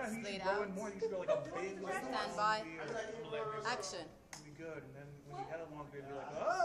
Yeah, he laid should go out. in more. He should go like a big like Stand by. long beard. Action. It'd be good. And then when he had a long beard, you'd be like, oh.